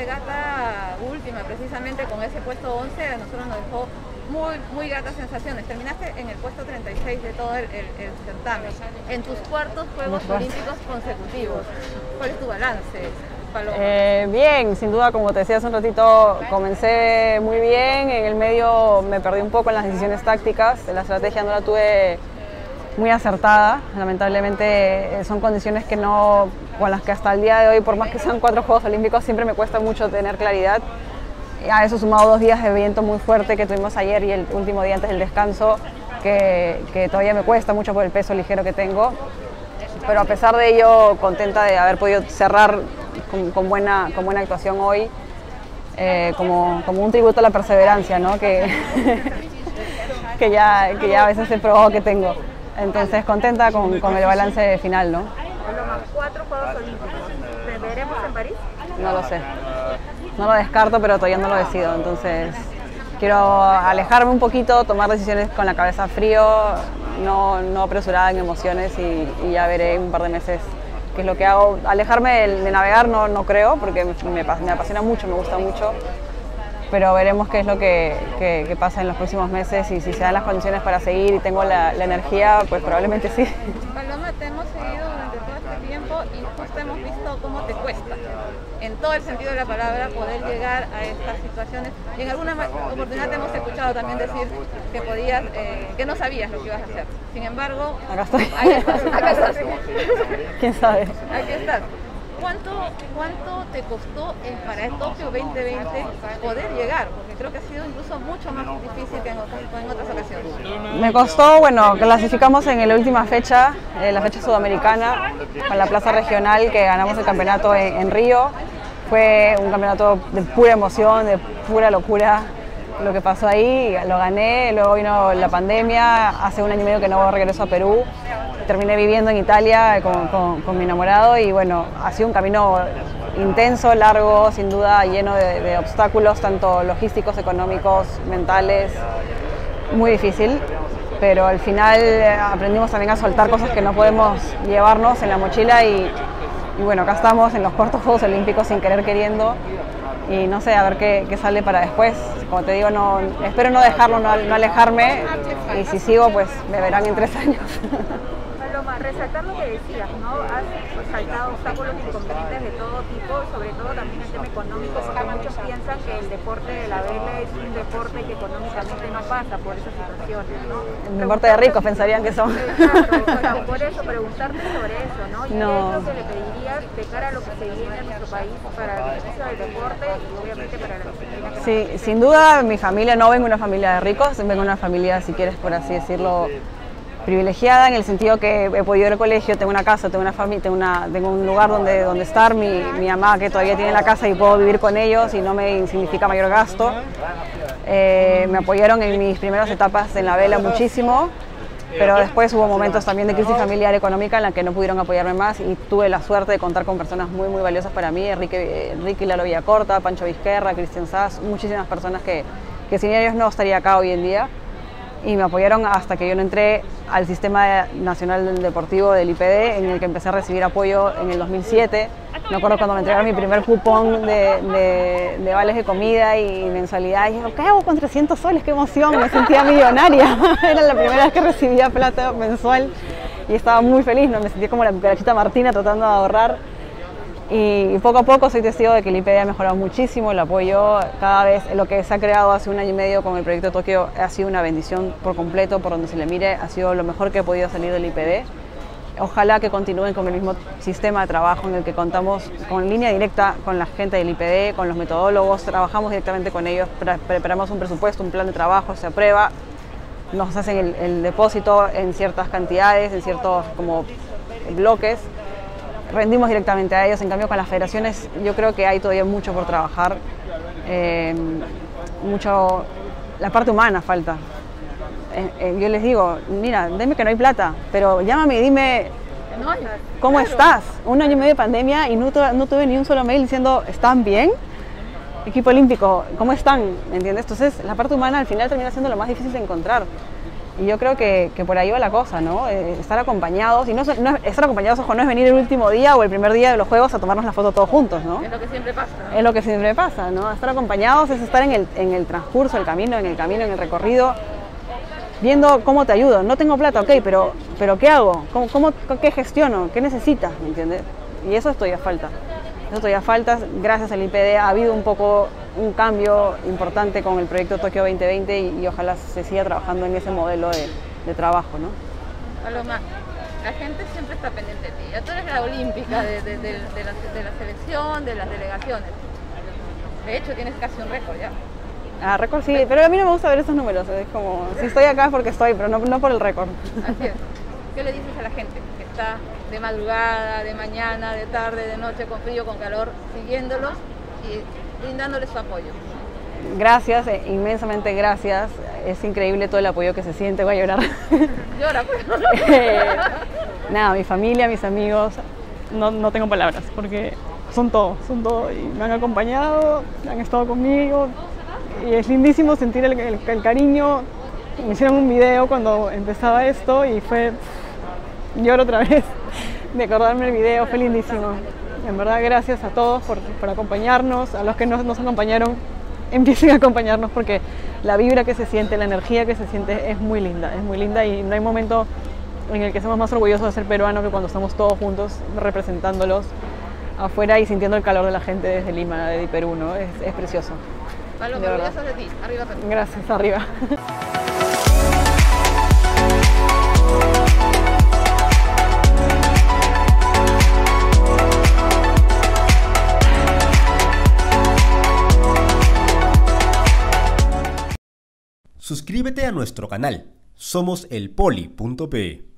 regata última, precisamente con ese puesto 11, a nosotros nos dejó muy gratas sensaciones. Terminaste en el puesto 36 de todo el certamen, en tus cuartos Juegos Olímpicos consecutivos. ¿Cuál es tu balance, Paloma? Bien, sin duda, como te decía hace un ratito, comencé muy bien, en el medio me perdí un poco en las decisiones tácticas, la estrategia no la tuve muy acertada, lamentablemente son condiciones que no, con las que hasta el día de hoy, por más que sean 4 Juegos Olímpicos, siempre me cuesta mucho tener claridad. A eso sumado 2 días de viento muy fuerte que tuvimos ayer y el último día antes del descanso, que todavía me cuesta mucho por el peso ligero que tengo, pero a pesar de ello contenta de haber podido cerrar con buena actuación hoy, como un tributo a la perseverancia, ¿no? que ya a veces he probado que tengo. Entonces contenta con el balance final, ¿no? Paloma, 4 Juegos Olímpicos, ¿te veremos en París? No lo sé, no lo descarto, pero todavía no lo decido, entonces quiero alejarme un poquito, tomar decisiones con la cabeza frío, no apresurada en emociones y ya veré en un par de meses qué es lo que hago. Alejarme de navegar no creo, porque me apasiona mucho, me gusta mucho, pero veremos qué es lo que pasa en los próximos meses y si se dan las condiciones para seguir y tengo la energía, pues probablemente sí. Paloma, te hemos seguido durante todo este tiempo y justo hemos visto cómo te cuesta, en todo el sentido de la palabra, poder llegar a estas situaciones. Y en alguna oportunidad te hemos escuchado también decir que que no sabías lo que ibas a hacer. Sin embargo, acá estoy. Acá estás. ¿Quién sabe? Aquí estás. ¿Cuánto te costó para el Tokio 2020 poder llegar? Porque creo que ha sido incluso mucho más difícil que en otras ocasiones. Me costó, bueno, clasificamos en la última fecha, la fecha sudamericana, con la plaza regional que ganamos el campeonato en Río. Fue un campeonato de pura emoción, de pura locura lo que pasó ahí, lo gané, luego vino la pandemia, hace 1 año y medio que no regreso a Perú. Terminé viviendo en Italia con mi enamorado y bueno, ha sido un camino intenso, largo, sin duda lleno de obstáculos, tanto logísticos, económicos, mentales, muy difícil, pero al final aprendimos también a soltar cosas que no podemos llevarnos en la mochila y bueno, acá estamos en los cuartos Juegos Olímpicos sin querer queriendo y no sé, a ver qué sale para después. Como te digo, espero no dejarlo, no alejarme y si sigo pues me verán en 3 años. Paloma, resaltar lo que decías, ¿no? Has saltado obstáculos e inconvenientes de todo tipo, sobre todo también el tema económico, porque muchos piensan que el deporte de la vela es un deporte que económicamente no pasa por esas situaciones, ¿no? Un deporte de ricos pensarían que son. Exacto, por eso, preguntarte sobre eso, ¿no? ¿Y no. qué es lo que le pedirías de cara a lo que se viene en nuestro país para el beneficio del deporte y obviamente para la disciplina? Sí, sin duda mi familia, no vengo de una familia de ricos, vengo de una familia, si quieres por así decirlo, privilegiada en el sentido que he podido ir al colegio, tengo una casa, tengo una familia, tengo un lugar donde estar, mi mamá que todavía tiene la casa y puedo vivir con ellos y no me significa mayor gasto. Me apoyaron en mis primeras etapas en la vela muchísimo, pero después hubo momentos también de crisis familiar económica en la que no pudieron apoyarme más y tuve la suerte de contar con personas muy valiosas para mí, Enrique Lalo Villacorta, Pancho Vizquerra, Cristian Sass, muchísimas personas que sin ellos no estaría acá hoy en día. Y me apoyaron hasta que yo no entré al Sistema Nacional Deportivo del IPD, en el que empecé a recibir apoyo en el 2007. Me acuerdo cuando me entregaron mi primer cupón de vales de comida y mensualidad. Y yo, ¿qué hago con 300 soles? ¡Qué emoción! Me sentía millonaria. Era la primera vez que recibía plata mensual y estaba muy feliz, ¿no? Me sentía como la cucarachita Martina tratando de ahorrar. Y poco a poco soy testigo de que el IPD ha mejorado muchísimo, el apoyo cada vez, lo que se ha creado hace 1 año y medio con el proyecto de Tokio ha sido una bendición por completo, por donde se le mire, ha sido lo mejor que he podido salir del IPD. Ojalá que continúen con el mismo sistema de trabajo en el que contamos con línea directa con la gente del IPD, con los metodólogos, trabajamos directamente con ellos, preparamos un presupuesto, un plan de trabajo, se aprueba, nos hacen el depósito en ciertas cantidades, en ciertos como bloques. Rendimos directamente a ellos, en cambio con las federaciones yo creo que hay todavía mucho por trabajar, la parte humana falta. Yo les digo, mira, dime que no hay plata, pero llámame y dime cómo estás. 1 año y medio de pandemia y no tuve ni un solo mail diciendo, ¿están bien? Equipo olímpico, ¿cómo están? ¿Me entiendes? Entonces la parte humana al final termina siendo lo más difícil de encontrar. Y yo creo que por ahí va la cosa, ¿no? Estar acompañados, y estar acompañados, ojo, no es venir el último día o el primer día de los juegos a tomarnos la foto todos juntos, ¿no? Es lo que siempre pasa, ¿no? Es lo que siempre pasa, ¿no? Estar acompañados es estar en el transcurso, en el recorrido, viendo cómo te ayudo. No tengo plata, ok, pero ¿qué hago? ¿Qué gestiono? ¿Qué necesitas? ¿Me entiendes? Y eso todavía falta. Eso todavía falta. Gracias al IPD ha habido un poco un cambio importante con el proyecto Tokio 2020 y ojalá se siga trabajando en ese modelo de trabajo, ¿no? Paloma, la gente siempre está pendiente de ti. Ya tú eres la olímpica de la selección, de las delegaciones. De hecho, tienes casi un récord ya. Ah, récord sí, pero a mí no me gusta ver esos números. Es como, si estoy acá es porque estoy, pero no por el récord. Así es. ¿Qué le dices a la gente que está de madrugada, de mañana, de tarde, de noche, con frío, con calor, siguiéndolos y brindándoles su apoyo? Gracias, inmensamente gracias. Es increíble todo el apoyo que se siente. Voy a llorar. Llora, pues. Nada, mi familia, mis amigos, no tengo palabras, porque son todo y me han acompañado, han estado conmigo y es lindísimo sentir el cariño. Me hicieron un video cuando empezaba esto y lloro otra vez de acordarme del video, fue lindísimo. En verdad, gracias a todos por acompañarnos, a los que nos acompañaron, empiecen a acompañarnos porque la vibra que se siente, la energía que se siente es muy linda y no hay momento en el que somos más orgullosos de ser peruanos que cuando estamos todos juntos representándolos afuera y sintiendo el calor de la gente desde Lima, de Perú, ¿no? Es precioso. Paloma, orgullosos de ti. Arriba, Perú. Gracias, arriba. Suscríbete a nuestro canal. Somos elpoli.pe.